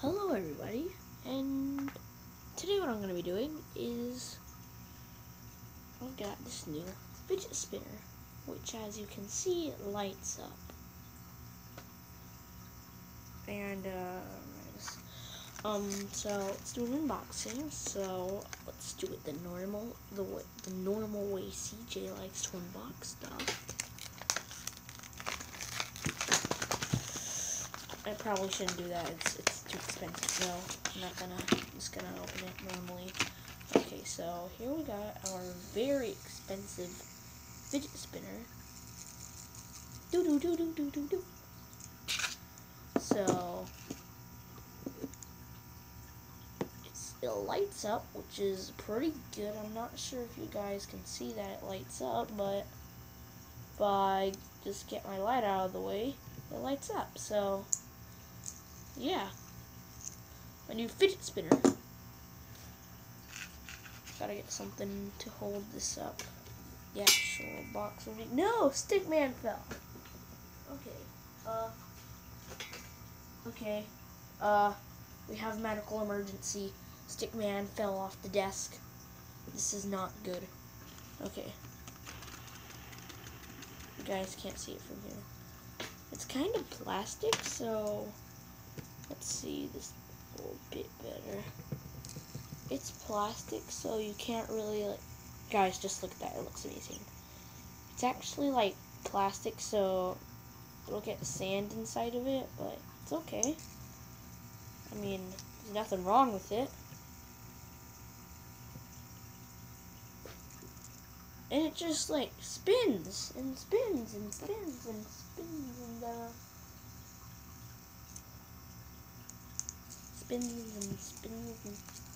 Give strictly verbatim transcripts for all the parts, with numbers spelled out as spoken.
Hello everybody, and today what I'm going to be doing is I've got this new fidget spinner, which as you can see it lights up. And uh, um, so let's do an unboxing. So let's do it the normal, the way, the normal way C J likes to unbox stuff. I probably shouldn't do that. It's it's too expensive. So I'm not gonna. I'm just gonna open it normally. Okay, so here we got our very expensive fidget spinner. Do do do do do do do. So it's, it lights up, which is pretty good. I'm not sure if you guys can see that it lights up, but if I just get my light out of the way, it lights up. So yeah, my new fidget spinner. Gotta get something to hold this up. The actual box of it. No, Stickman fell. Okay. Uh. Okay. Uh. We have a medical emergency. Stickman fell off the desk. This is not good. Okay. You guys can't see it from here. It's kind of plastic, so let's see this a little bit better. It's plastic, so you can't really, like, guys, just look at that, it looks amazing. It's actually, like, plastic, so it'll get sand inside of it, but it's okay. I mean, there's nothing wrong with it. And it just, like, spins, and spins, and spins, and spins, and, uh, spins, and spins, and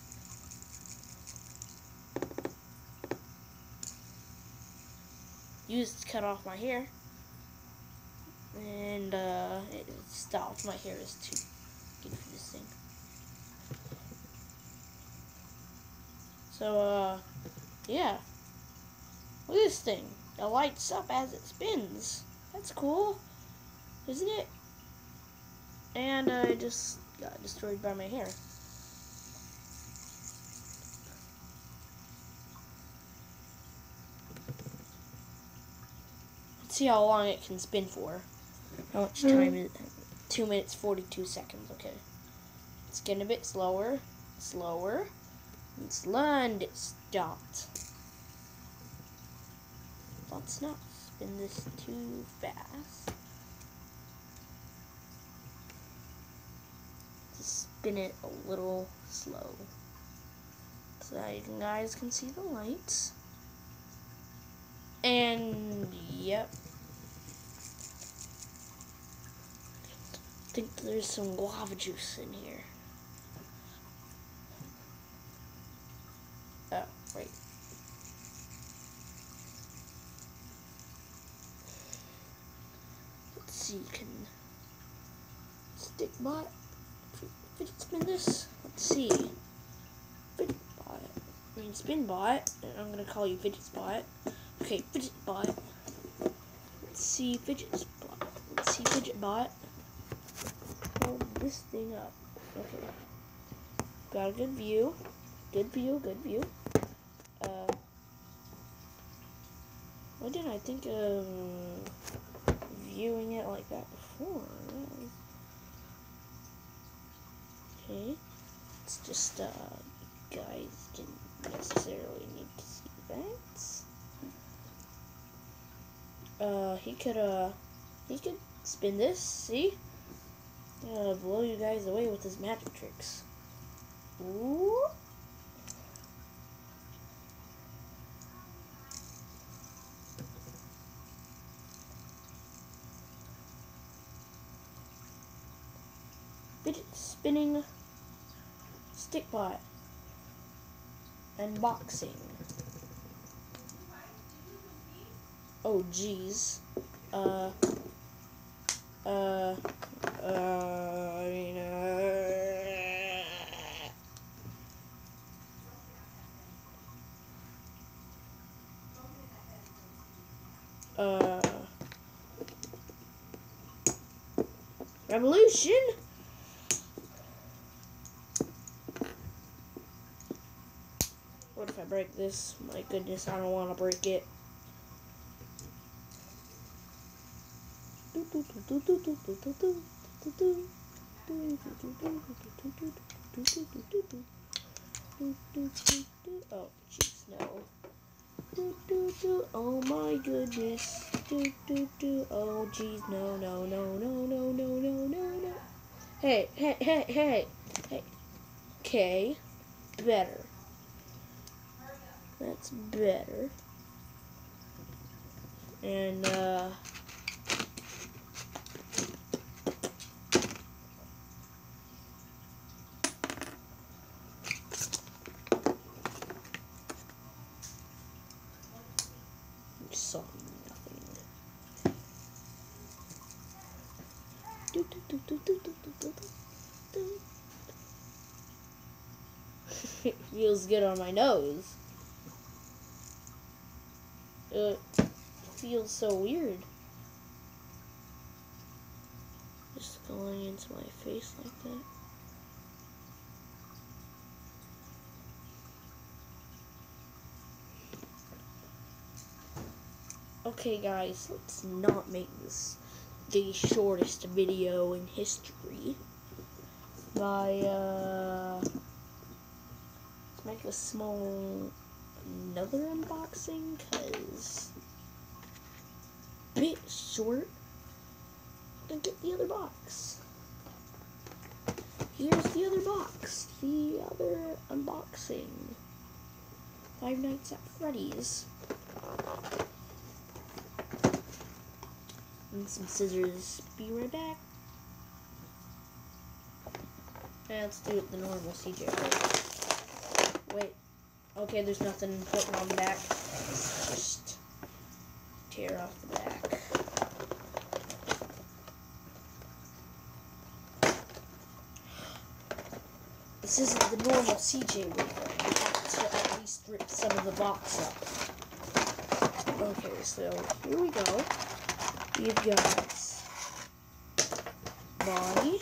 used to cut off my hair, and uh, it stopped. My hair is too good for this thing. So, uh, yeah. Look at this thing. It lights up as it spins. That's cool, isn't it? And uh, it just got destroyed by my hair. See how long it can spin for. How much time is it? Two minutes forty-two seconds. Okay, it's getting a bit slower, slower, and slow, and it stopped. Let's not spin this too fast. Just spin it a little slow, so that you guys can see the lights. And yep. I think there's some guava juice in here. Oh, right. Let's see, can stick bot fidget spin this? Let's see. Fidget bot. I mean spin bot. I'm gonna call you fidget spot. Okay, fidget bot. Let's see fidget bot. Let's see fidget bot. Hold this thing up. Okay. Got a good view. Good view, good view. Uh, why didn't I think of viewing it like that before? Okay. It's just, uh, guys didn't necessarily need to see that. Uh, he could, uh, he could spin this, see? Uh, blow you guys away with his magic tricks. Ooh. Fidget spinning stick bot. Unboxing. Oh geez. Uh uh uh I mean uh uh Revolution? if I break this? My goodness, I don't want to break it. Oh, jeez, no. Oh my goodness. Oh, jeez, no, no, no, no, no, no, no, no, no. Hey, hey, hey, hey, hey. Okay, better. That's better. And, uh... you saw nothing. It feels good on my nose. It feels so weird. Just going into my face like that. Okay guys, let's not make this the shortest video in history. By, uh, let's make a small, another unboxing, cause bit short, and get the other box. Here's the other box, the other unboxing. Five Nights at Freddy's. And some scissors. Be right back. And let's do it the normal C J way. Wait. Okay, there's nothing important on the back. Let's just tear off the back. This isn't the normal C J way. We have to at least rip some of the box up. Okay, so here we go. We've got Bonnie.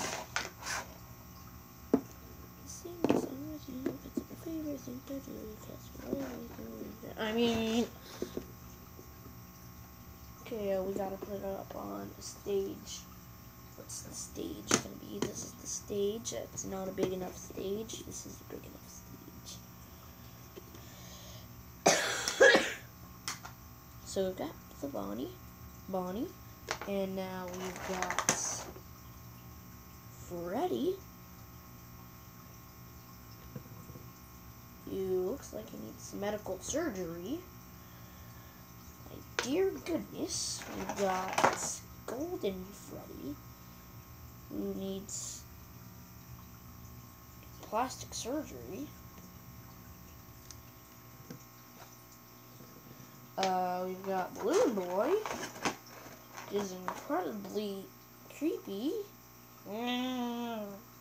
I mean, okay, uh, we gotta put it up on the stage. What's the stage gonna be? This is the stage. It's not a big enough stage. This is a big enough stage. So we've got the Bonnie. Bonnie, and now we've got Freddy. He looks like he needs some medical surgery. My dear goodness, we've got Golden Freddy, who needs plastic surgery. Uh, we've got Balloon Boy, which is incredibly creepy. Mm.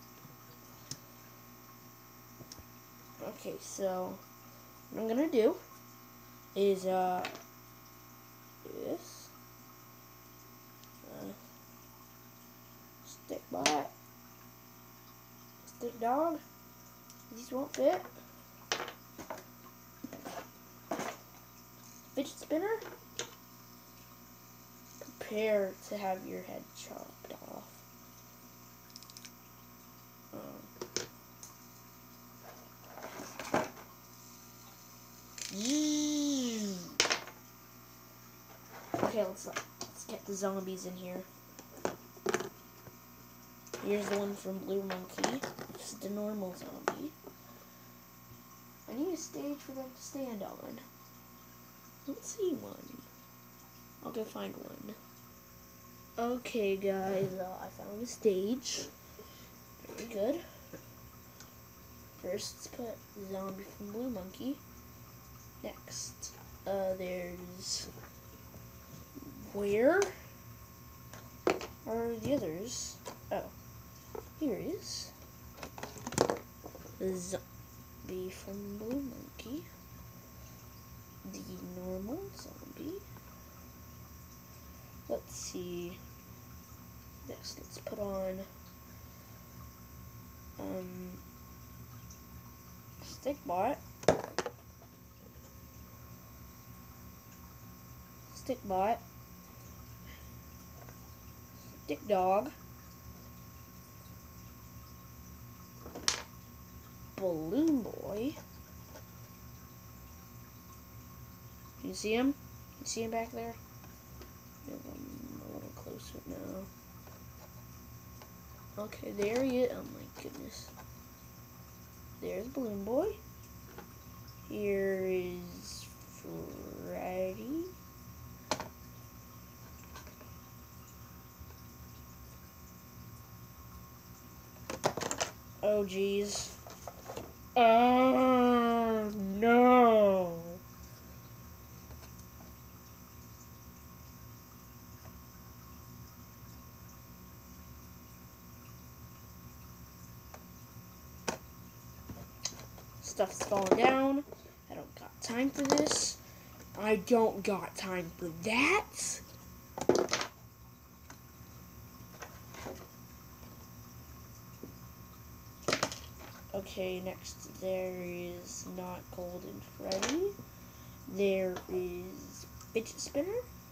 Okay, so what I'm gonna do is uh do this. Uh, stick bot, stick dog. These won't fit. Fidget spinner. Prepare to have your head chopped off. Um, Okay, let's let's get the zombies in here. Here's the one from Blue Monkey. This is the normal zombie. I need a stage for them to stand on. I don't see one. I'll go find one. Okay, guys, uh, I found a stage. Very good. First, let's put the zombie from Blue Monkey. Next, uh, there's... Where are the others? Oh, here is the zombie from Blue Monkey. The normal zombie. Let's see. Next, let's put on um Stickbot. Stickbot, Stick Dog, Balloon Boy. Can you see him? You see him back there? Get him a little closer now. Okay, there he is. Oh my goodness. There's Balloon Boy. Here is Freddy. Oh geez. Oh no. Stuff's falling down. I don't got time for this. I don't got time for that. Okay, next there is not Golden Freddy. There is Fidget Spinner.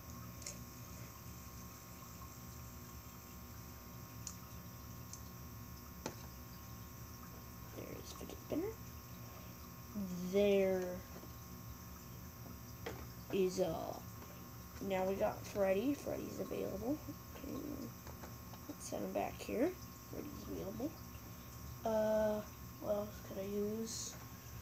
There is Fidget Spinner. There is uh now we got Freddy. Freddy's available. Okay, let's set him back here. Freddy's available. Uh, what else could I use?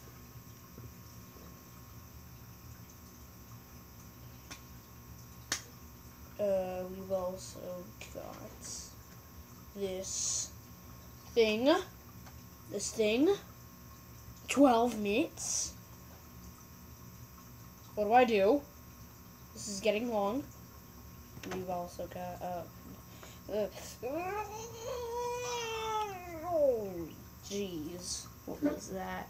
Uh, we've also got this thing. This thing. twelve minutes. What do I do? This is getting long. We've also got, uh, uh oh, jeez. What was that?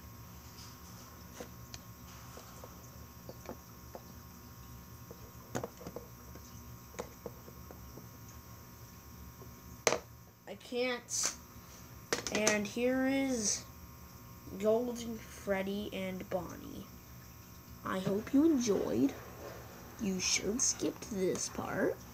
I can't. And here is Golden Freddy and Bonnie. I hope you enjoyed. You should skip this part.